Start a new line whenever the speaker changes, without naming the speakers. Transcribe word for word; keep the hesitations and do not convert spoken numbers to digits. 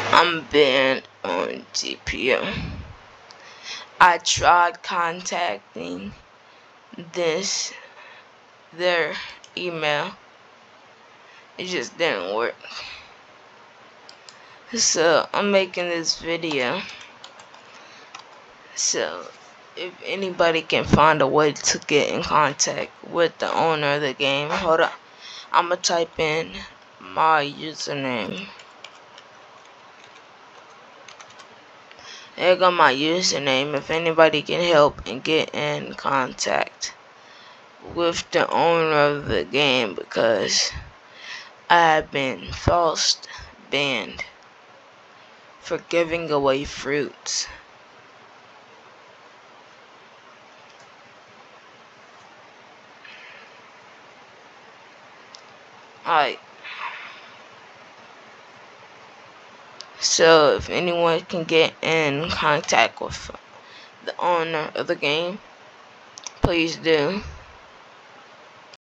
I'm banned on Gpo. I tried contacting this their email. It just didn't work. So I'm making this video. So if anybody can find a way to get in contact with the owner of the game, hold on. I'm gonna type in my username. There go my username. If anybody can help and get in contact with the owner of the game, because I have been false banned for giving away fruits. Alright. So if anyone can get in contact with the owner of the game, please do.